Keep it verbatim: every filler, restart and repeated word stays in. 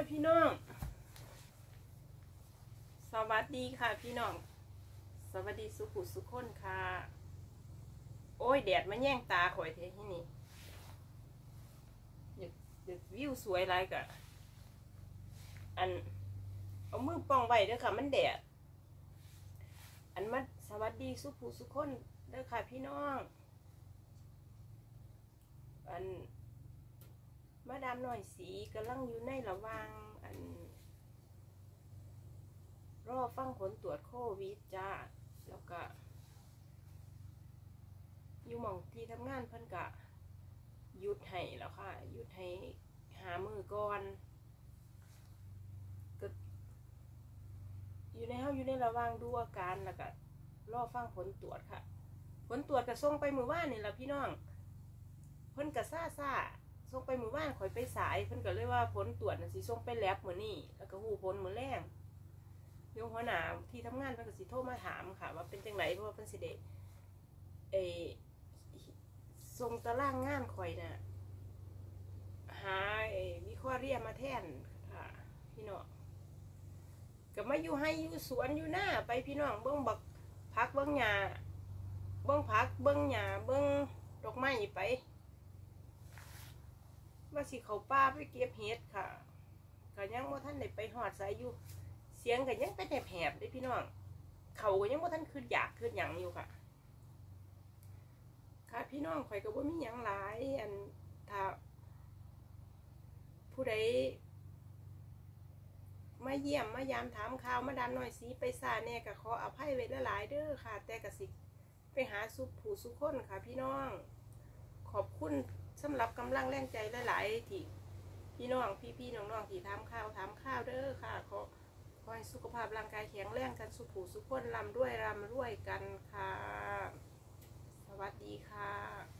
พี่น้องสวัสดีค่ะพี่น้องสวัสดีสุขุสุขคนค่ะโอ้ยแดดมาแย่งตาข่อยเทที่นี่อยากอยากวิวสวยไรกะอันเอามือป้องไว้เด้อค่ะมันแดดอันมาสวัสดีสุขุสุขคนเด้อค่ะพี่น้องอันมาดามหน่อยสีกำลังอยู่ในระหว่างอันรอฟังผลตรวจโควิดจ้าแล้วก็อยู่หม่องที่ทำงานเพิ่นกะหยุดให้แล้วค่ะหยุดให้หามือก่อนก็อยู่ในเฮาอยู่ในระหว่างดูอาการแล้วก็รอฟังผลตรวจค่ะผลตรวจก็ส่งไปมื้อวานนี่ล่ะพี่น้องเพิ่นก็ซ่าซ่าส่งไปมื้อวานข่อยไปสายเพิ่นก็เลยว่าผลตรวจน่ะสิส่งไปแลบมื้อนี้แล้วก็ฮู้ผลมื้อแรงเดี๋ยวหัวหน้าที่ทำงานเพิ่นก็สิโทรมาถามค่ะว่าเป็นจังไดเพราะว่าเพิ่นสิได้เอส่งตารางงานข่อยน่ะหาเอวิเคราะห์เรียมาแทนค่ะพี่น้องก็มาอยู่ให้อยู่สวนอยู่หน้าไปพี่น้องเบิ่งบักพักเบิ่งหญ้าเบิ่งผักเบิ่งหญ้าเบิ่งดอกไม้ไปว่าสิเข้าป่าไปเก็บเห็ดค่ะก็ยังบ่ทันได้ไปฮอดไสอยู่เสียงก็ยังเป็นแหบๆเด้พี่น้องเขาก็ยังบ่ทันคืออยากคือหยังอยู่ค่ะค่ะพี่น้องข่อยก็บ่มีหยังหลายอันถ้าผู้ใดมาเยี่ยมมายามถามข่าวมาดามน้อยสีไปซ่าแน่ก็ขออภัยไว้หลายๆเด้อค่ะแต่ก็สิไปหาสุผู้สุคนค่ะพี่น้องขอบคุณสำหรับกำลังแรงใจหลายๆที่พี่น้องพี่ๆน้องๆที่ถามข่าวถามข่าวเด้อค่ะขอขอให้สุขภาพร่างกายแข็งแรงกันสุผู้สุคนร่ำรวยร่ำรวยกันค่ะสวัสดีค่ะ